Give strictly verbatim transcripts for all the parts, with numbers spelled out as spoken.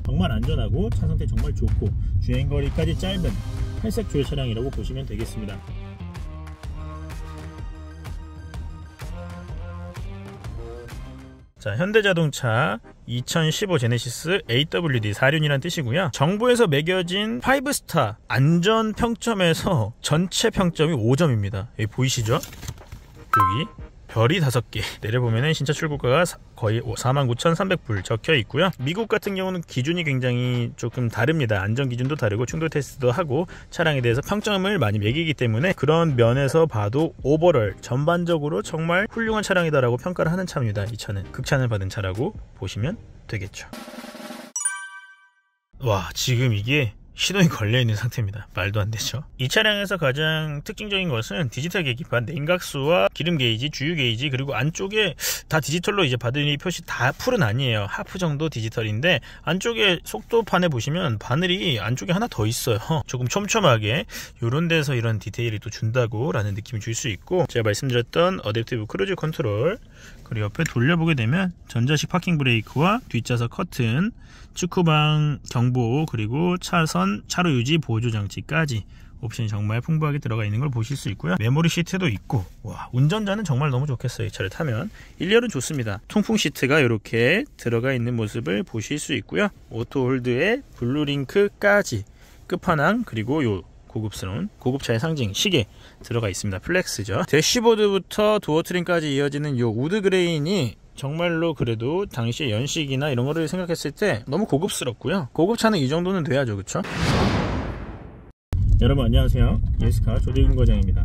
정말 안전하고 차 상태 정말 좋고 주행거리까지 짧은 회색 조회 차량이라고 보시면 되겠습니다. 자, 현대자동차 이천십오 제네시스 에이더블유디 사륜이란 뜻이고요. 정부에서 매겨진 오 스타 안전 평점에서 전체 평점이 오 점입니다. 여기 보이시죠? 여기 별이 다섯 개 내려보면은 신차 출고가가 거의 사만 구천삼백 불 적혀 있고요. 미국 같은 경우는 기준이 굉장히 조금 다릅니다. 안전 기준도 다르고 충돌 테스트도 하고 차량에 대해서 평점을 많이 매기기 때문에 그런 면에서 봐도 오버롤 전반적으로 정말 훌륭한 차량이다라고 평가를 하는 차입니다. 이 차는 극찬을 받은 차라고 보시면 되겠죠. 와, 지금 이게 시동이 걸려있는 상태입니다. 말도 안 되죠. 이 차량에서 가장 특징적인 것은 디지털 계기판, 냉각수와 기름 게이지, 주유 게이지, 그리고 안쪽에 다 디지털로 이제 바늘이 표시 다 풀은 아니에요. 하프 정도 디지털인데 안쪽에 속도판에 보시면 바늘이 안쪽에 하나 더 있어요. 조금 촘촘하게 이런 데서 이런 디테일을 또 준다고 라는 느낌을 줄 수 있고, 제가 말씀드렸던 어댑티브 크루즈 컨트롤, 그리고 옆에 돌려보게 되면 전자식 파킹 브레이크와 뒷좌석 커튼, 축구방 경보, 그리고 차선 차로 유지 보조 장치까지 옵션이 정말 풍부하게 들어가 있는 걸 보실 수 있고요. 메모리 시트도 있고, 와, 운전자는 정말 너무 좋겠어요. 이 차를 타면 일렬은 좋습니다. 통풍 시트가 이렇게 들어가 있는 모습을 보실 수 있고요. 오토 홀드에 블루링크까지 끝판왕, 그리고 요 고급스러운 고급차의 상징 시계 들어가 있습니다. 플렉스죠. 대시보드부터 도어 트림까지 이어지는 요 우드 그레인이 정말로 그래도 당시의 연식이나 이런 거를 생각했을 때 너무 고급스럽고요. 고급차는 이 정도는 돼야죠, 그쵸? 여러분 안녕하세요. 예스카 조대근 과장입니다.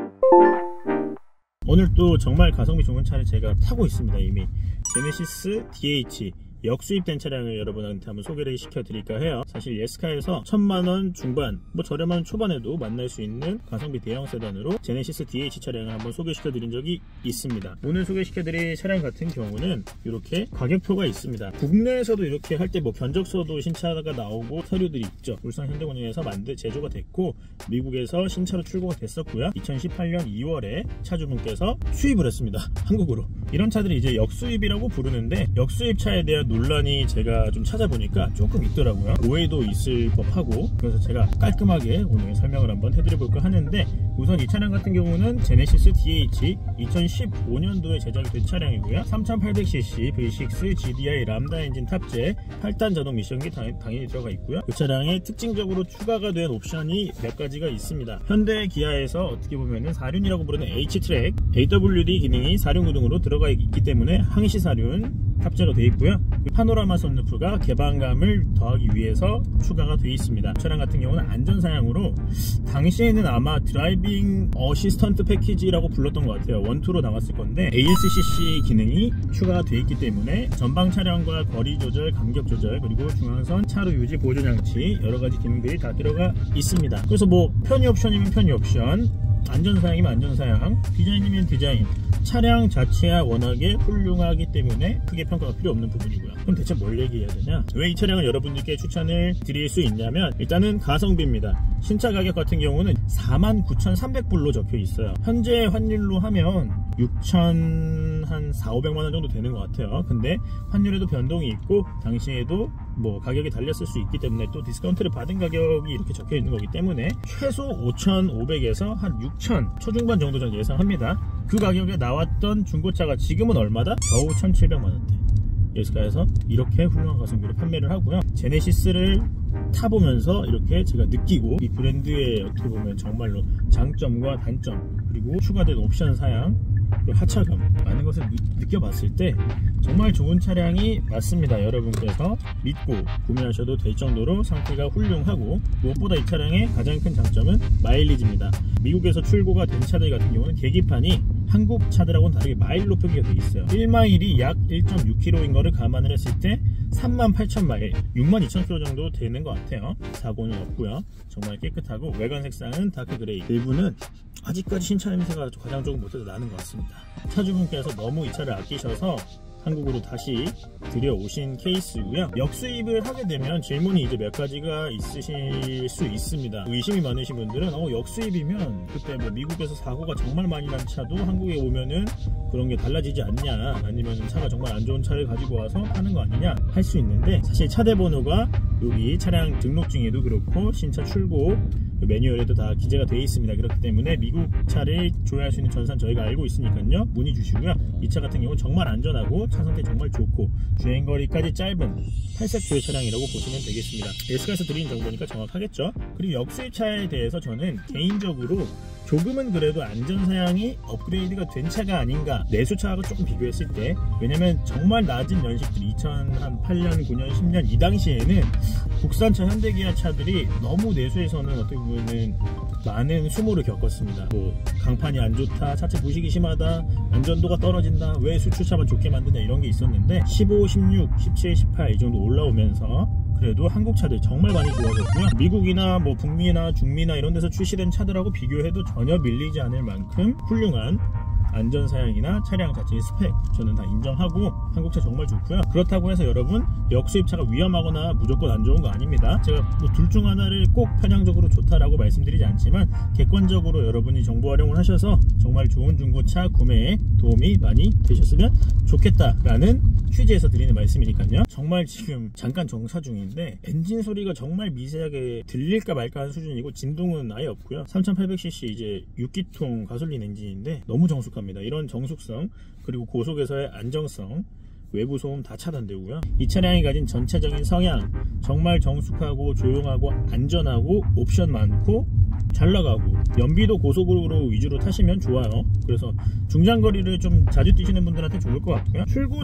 오늘 또 정말 가성비 좋은 차를 제가 타고 있습니다. 이미 제네시스 디에이치 역수입된 차량을 여러분한테 한번 소개를 시켜드릴까 해요. 사실 예스카에서 천만원 중반, 뭐 저렴한 초반에도 만날 수 있는 가성비 대형 세단으로 제네시스 디에이치 차량을 한번 소개시켜드린 적이 있습니다. 오늘 소개시켜드릴 차량 같은 경우는 이렇게 가격표가 있습니다. 국내에서도 이렇게 할 때 뭐 견적서도 신차가 나오고 서류들이 있죠. 울산 현대건설에서 만들 제조가 됐고 미국에서 신차로 출고가 됐었고요. 이천십팔 년 이월에 차주분께서 수입을 했습니다. 한국으로. 이런 차들이 이제 역수입이라고 부르는데, 역수입 차에 대한 논란이 제가 좀 찾아보니까 조금 있더라고요. 오해도 있을 법하고, 그래서 제가 깔끔하게 오늘 설명을 한번 해드려볼까 하는데, 우선 이 차량 같은 경우는 제네시스 디에이치 이천십오 년도에 제작이 된 차량이고요. 삼천팔백 씨씨 브이 식스 지디아이 람다 엔진 탑재 팔 단 자동 미션기 당, 당연히 들어가 있고요. 이 차량에 특징적으로 추가가 된 옵션이 몇 가지가 있습니다. 현대 기아에서 어떻게 보면은 사륜이라고 부르는 H트랙 에이더블유디 기능이 사륜 구동으로 들어가 있기 때문에 항시 사륜 탑재가 되어 있고요. 파노라마 선루프가 개방감을 더하기 위해서 추가가 되어 있습니다. 차량 같은 경우는 안전사양으로 당시에는 아마 드라이빙 어시스턴트 패키지라고 불렀던 것 같아요. 원투로 나왔을 건데 에이에스씨씨 기능이 추가가 되어 있기 때문에 전방 차량과 거리 조절, 간격 조절, 그리고 중앙선 차로 유지 보조 장치 여러가지 기능들이 다 들어가 있습니다. 그래서 뭐 편의 옵션이면 편의 옵션, 안전사양이면 안전사양, 디자인이면 디자인, 차량 자체야 워낙에 훌륭하기 때문에 크게 평가가 필요 없는 부분이고요. 그럼 대체 뭘 얘기해야 되냐? 왜 이 차량을 여러분들께 추천을 드릴 수 있냐면, 일단은 가성비입니다. 신차 가격 같은 경우는 사만 구천삼백 불로 적혀 있어요. 현재 환율로 하면 육천 한 사오백만 원 정도 되는 것 같아요. 근데 환율에도 변동이 있고 당시에도 뭐 가격이 달렸을 수 있기 때문에 또 디스카운트를 받은 가격이 이렇게 적혀 있는 거기 때문에 최소 오천오백에서 한 육천 초중반 정도 전 예상합니다. 그 가격에 나왔던 중고차가 지금은 얼마다? 겨우 천칠백만 원대. 예스카에서 이렇게 훌륭한 가성비로 판매를 하고요. 제네시스를 타보면서 이렇게 제가 느끼고, 이 브랜드의 어떻게 보면 정말로 장점과 단점, 그리고 추가된 옵션 사양, 그리고 하차감, 많은 것을 느껴봤을 때 정말 좋은 차량이 맞습니다. 여러분께서 믿고 구매하셔도 될 정도로 상태가 훌륭하고, 무엇보다 이 차량의 가장 큰 장점은 마일리지입니다. 미국에서 출고가 된 차들 같은 경우는 계기판이 한국 차들하고는 다르게 마일로 표기가 되어 있어요. 일 마일이 약 일 점 육 킬로미터인 거를 감안을 했을 때 삼만 팔천 마일, 육만 이천 킬로미터 정도 되는 것 같아요. 사고는 없고요. 정말 깨끗하고, 외관 색상은 다크 그레이. 일부는 아직까지 신차 냄새가 가장 조금 못해도 나는 것 같습니다. 차주분께서 너무 이 차를 아끼셔서 한국으로 다시 들여오신 케이스고요. 역수입을 하게 되면 질문이 이제 몇 가지가 있으실 수 있습니다. 의심이 많으신 분들은 어, 역수입이면 그때 뭐 미국에서 사고가 정말 많이 난 차도 한국에 오면은 그런 게 달라지지 않냐, 아니면 차가 정말 안 좋은 차를 가지고 와서 파는 거 아니냐 할 수 있는데, 사실 차대 번호가 여기 차량 등록증에도 그렇고 신차 출고 매뉴얼에도 다 기재가 되어 있습니다. 그렇기 때문에 미국 차를 조회할 수 있는 전산 저희가 알고 있으니까요, 문의 주시고요. 이 차 같은 경우는 정말 안전하고 차 상태 정말 좋고 주행거리까지 짧은 팔색 조회 차량이라고 보시면 되겠습니다. 에스카에서 드리는 정보니까 정확하겠죠. 그리고 역수입차에 대해서 저는 개인적으로 조금은 그래도 안전사양이 업그레이드가 된 차가 아닌가, 내수차하고 조금 비교했을 때. 왜냐면 정말 낮은 연식들 이천팔 년, 구 년, 십 년 이 당시에는 국산차 현대기아 차들이 너무 내수에서는 어떻게 보면은 많은 수모를 겪었습니다. 뭐 강판이 안 좋다, 차체 부식이 심하다, 안전도가 떨어진다, 왜 수출차만 좋게 만드냐 이런 게 있었는데, 십오, 십육, 십칠, 십팔 이 정도 올라오면서 그래도 한국 차들 정말 많이 좋아졌고요. 미국이나 뭐 북미나 중미나 이런 데서 출시된 차들하고 비교해도 전혀 밀리지 않을 만큼 훌륭한 안전사양이나 차량 자체의 스펙 저는 다 인정하고 한국차 정말 좋고요. 그렇다고 해서 여러분 역수입차가 위험하거나 무조건 안 좋은 거 아닙니다. 제가 뭐 둘 중 하나를 꼭 편향적으로 좋다라고 말씀드리지 않지만, 객관적으로 여러분이 정보 활용을 하셔서 정말 좋은 중고차 구매에 도움이 많이 되셨으면 좋겠다라는 취지에서 드리는 말씀이니까요. 정말 지금 잠깐 정차 중인데 엔진 소리가 정말 미세하게 들릴까 말까 하는 수준이고, 진동은 아예 없고요. 삼천팔백 씨씨 이제 육 기통 가솔린 엔진인데 너무 정숙합니다. 이런 정숙성 그리고 고속에서의 안정성, 외부 소음 다 차단되고요. 이 차량이 가진 전체적인 성향, 정말 정숙하고 조용하고 안전하고 옵션 많고 잘 나가고, 연비도 고속으로 위주로 타시면 좋아요. 그래서 중장거리를 좀 자주 뛰시는 분들한테 좋을 것 같고요. 출고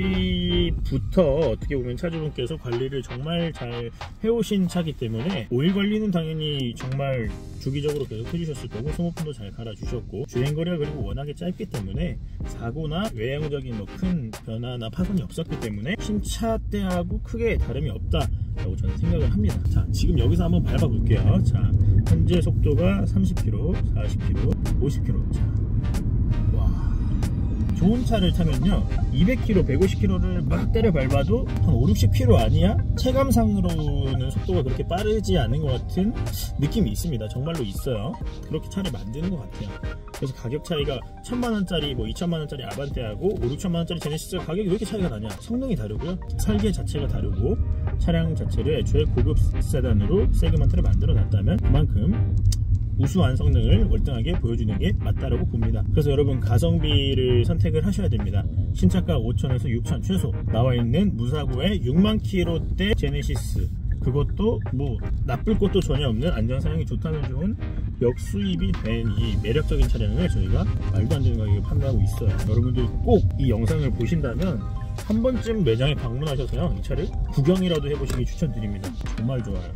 당시부터 어떻게 보면 차주분께서 관리를 정말 잘 해오신 차기 때문에 오일 관리는 당연히 정말 주기적으로 계속 해주셨을 거고, 소모품도 잘 갈아주셨고, 주행거리가 그리고 워낙에 짧기 때문에 사고나 외형적인 뭐 큰 변화나 파손이 없었기 때문에 신차 때하고 크게 다름이 없다라고 저는 생각을 합니다. 자, 지금 여기서 한번 밟아볼게요. 자, 현재 속도가 삼십 킬로미터, 사십 킬로미터, 오십 킬로미터. 자, 와, 좋은 차를 타면요 이백 킬로미터, 백오십 킬로미터를 막 때려 밟아도 한 오, 육십 킬로미터 아니야? 체감상으로는 속도가 그렇게 빠르지 않은 것 같은 느낌이 있습니다. 정말로 있어요. 그렇게 차를 만드는 것 같아요. 그래서 가격 차이가 천만 원짜리 뭐 이천만 원짜리 아반떼하고 오, 육천만 원짜리 제네시스 가격이 왜 이렇게 차이가 나냐? 성능이 다르고요, 설계 자체가 다르고, 차량 자체를 애초에 고급 세단으로 세그먼트를 만들어 놨다면 그만큼 우수한 성능을 월등하게 보여주는 게 맞다라고 봅니다. 그래서 여러분 가성비를 선택을 하셔야 됩니다. 신차가 오천에서 육천 최소, 나와있는 무사고의 육만 킬로미터대 제네시스, 그것도 뭐 나쁠 것도 전혀 없는 안전사양이 좋다는 좋은 역수입이 된 이 매력적인 차량을 저희가 말도 안 되는 가격에 판매하고 있어요. 여러분들 꼭 이 영상을 보신다면 한 번쯤 매장에 방문하셔서요 이 차를 구경이라도 해보시기 추천드립니다. 정말 좋아요.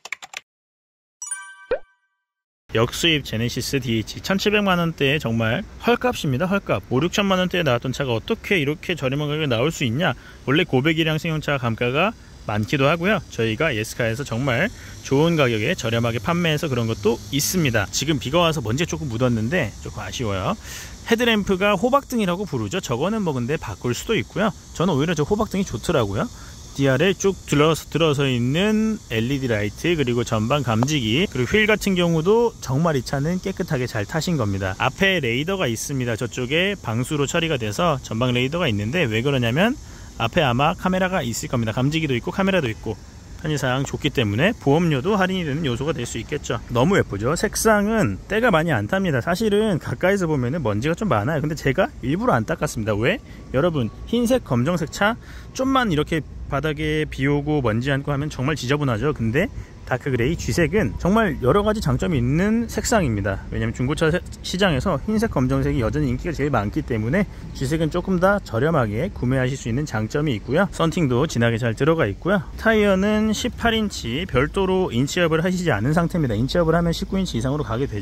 역수입 제네시스 디에이치 천칠백만 원대에 정말 헐값입니다. 헐값. 오, 육천만 원대에 나왔던 차가 어떻게 이렇게 저렴한 가격에 나올 수 있냐. 원래 고배기량 승용차 감가가 많기도 하고요. 저희가 예스카에서 정말 좋은 가격에 저렴하게 판매해서 그런 것도 있습니다. 지금 비가 와서 먼지가 조금 묻었는데 조금 아쉬워요. 헤드램프가 호박등이라고 부르죠. 저거는 뭐 근데 바꿀 수도 있고요. 저는 오히려 저 호박등이 좋더라고요. 디알에 쭉 들어서, 들어서 있는 엘이디 라이트, 그리고 전방 감지기, 그리고 휠 같은 경우도 정말 이 차는 깨끗하게 잘 타신 겁니다. 앞에 레이더가 있습니다. 저쪽에 방수로 처리가 돼서 전방 레이더가 있는데, 왜 그러냐면 앞에 아마 카메라가 있을 겁니다. 감지기도 있고 카메라도 있고, 편의상 좋기 때문에 보험료도 할인이 되는 요소가 될 수 있겠죠. 너무 예쁘죠. 색상은 때가 많이 안 탑니다. 사실은 가까이서 보면은 먼지가 좀 많아요. 근데 제가 일부러 안 닦았습니다. 왜? 여러분 흰색 검정색 차 좀만 이렇게 바닥에 비 오고 먼지 않고 하면 정말 지저분하죠. 근데 다크그레이 G색은 정말 여러가지 장점이 있는 색상입니다. 왜냐면 중고차 시장에서 흰색 검정색이 여전히 인기가 제일 많기 때문에 G색은 조금 더 저렴하게 구매하실 수 있는 장점이 있고요. 썬팅도 진하게 잘 들어가 있고요. 타이어는 십팔 인치, 별도로 인치업을 하시지 않은 상태입니다. 인치업을 하면 십구 인치 이상으로 가게 되죠.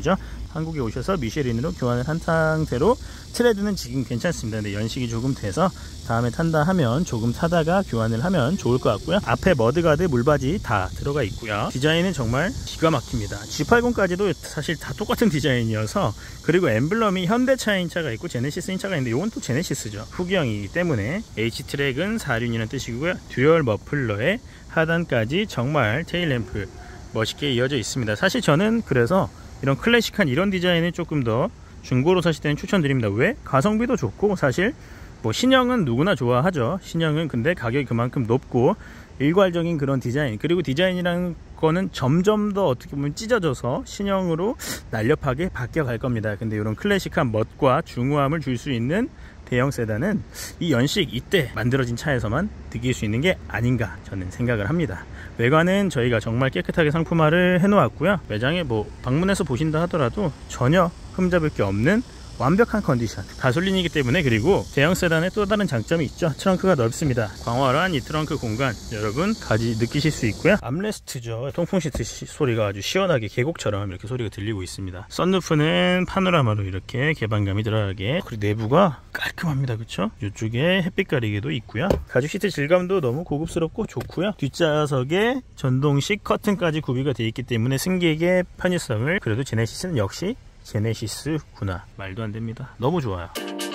한국에 오셔서 미쉐린으로 교환을 한 상태로 트레드는 지금 괜찮습니다. 근데 연식이 조금 돼서 다음에 탄다 하면 조금 타다가 교환을 하면 좋을 것 같고요. 앞에 머드가드, 물바지 다 들어가 있고요. 디자인은 정말 기가 막힙니다. 지 팔십까지도 사실 다 똑같은 디자인이어서, 그리고 엠블럼이 현대차인 차가 있고 제네시스인 차가 있는데 이건 또 제네시스죠. 후기형이기 때문에 H트랙은 사륜이라는 뜻이고요. 듀얼 머플러에 하단까지 정말 테일램프 멋있게 이어져 있습니다. 사실 저는 그래서 이런 클래식한 이런 디자인을 조금 더 중고로 사실 때는 추천드립니다. 왜? 가성비도 좋고, 사실 뭐 신형은 누구나 좋아하죠. 신형은 근데 가격이 그만큼 높고 일괄적인 그런 디자인, 그리고 디자인이라는 거는 점점 더 어떻게 보면 찢어져서 신형으로 날렵하게 바뀌어 갈 겁니다. 근데 이런 클래식한 멋과 중후함을 줄 수 있는 대형 세단은 이 연식 이때 만들어진 차에서만 느낄 수 있는 게 아닌가 저는 생각을 합니다. 외관은 저희가 정말 깨끗하게 상품화를 해 놓았고요. 매장에 뭐 방문해서 보신다 하더라도 전혀 흠잡을 게 없는 완벽한 컨디션, 가솔린이기 때문에. 그리고 대형 세단의 또 다른 장점이 있죠. 트렁크가 넓습니다. 광활한 이 트렁크 공간 여러분 가지 느끼실 수 있고요. 암레스트죠. 통풍 시트 소리가 아주 시원하게 계곡처럼 이렇게 소리가 들리고 있습니다. 썬루프는 파노라마로 이렇게 개방감이 들어가게, 그리고 내부가 깔끔합니다. 그쵸? 이쪽에 햇빛 가리개도 있고요. 가죽 시트 질감도 너무 고급스럽고 좋고요. 뒷좌석에 전동식 커튼까지 구비가 되어 있기 때문에 승객의 편의성을, 그래도 제네시스는 역시 제네시스구나, 말도 안 됩니다. 너무 좋아요.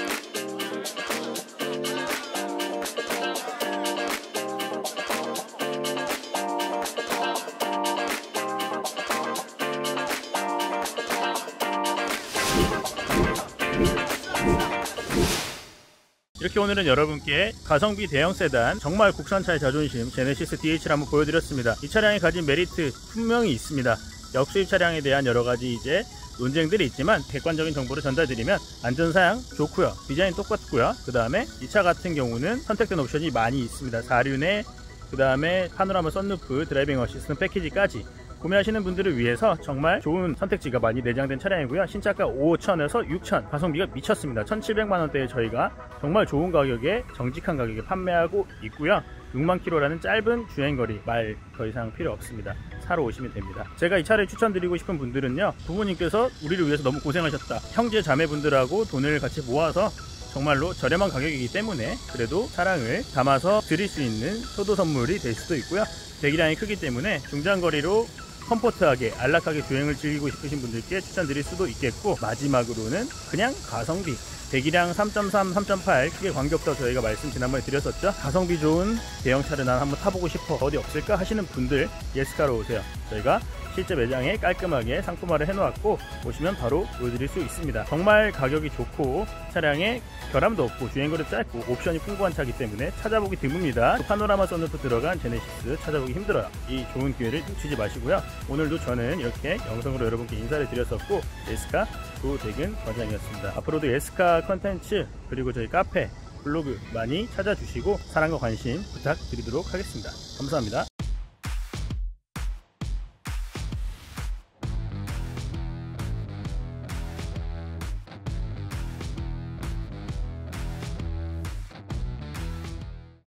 이렇게 오늘은 여러분께 가성비 대형 세단, 정말 국산차의 자존심 제네시스 디에이치를 한번 보여드렸습니다. 이 차량이 가진 메리트 분명히 있습니다. 역수입 차량에 대한 여러가지 이제 논쟁들이 있지만 객관적인 정보를 전달드리면 안전사양 좋고요, 디자인 똑같고요. 그 다음에 이 차 같은 경우는 선택된 옵션이 많이 있습니다. 사륜에 그 다음에 파노라마 썬루프, 드라이빙 어시스턴트 패키지까지 구매하시는 분들을 위해서 정말 좋은 선택지가 많이 내장된 차량이고요. 신차가 오천에서 육천, 가성비가 미쳤습니다. 천칠백만 원대에 저희가 정말 좋은 가격에 정직한 가격에 판매하고 있고요. 육만 킬로미터라는 짧은 주행거리 말 더 이상 필요 없습니다. 사러 오시면 됩니다. 제가 이 차를 추천드리고 싶은 분들은요, 부모님께서 우리를 위해서 너무 고생하셨다, 형제 자매분들하고 돈을 같이 모아서 정말로 저렴한 가격이기 때문에 그래도 사랑을 담아서 드릴 수 있는 효도 선물이 될 수도 있고요. 배기량이 크기 때문에 중장거리로 컴포트하게 안락하게 주행을 즐기고 싶으신 분들께 추천드릴 수도 있겠고, 마지막으로는 그냥 가성비, 배기량 삼 점 삼, 삼 점 팔 크게 관계없다고 저희가 말씀 지난번에 드렸었죠. 가성비 좋은 대형차를 난 한번 타보고 싶어, 어디 없을까 하시는 분들 예스카로 오세요. 저희가 실제 매장에 깔끔하게 상품화를 해놓았고 오시면 바로 보여드릴 수 있습니다. 정말 가격이 좋고 차량에 결함도 없고 주행거리도 짧고 옵션이 풍부한 차이기 때문에 찾아보기 드뭅니다. 파노라마 썬루프 들어간 제네시스 찾아보기 힘들어요. 이 좋은 기회를 놓치지 마시고요. 오늘도 저는 이렇게 영상으로 여러분께 인사를 드렸었고, 예스카 조대근 과장이었습니다. 앞으로도 예스카 컨텐츠 그리고 저희 카페, 블로그 많이 찾아주시고 사랑과 관심 부탁드리도록 하겠습니다. 감사합니다.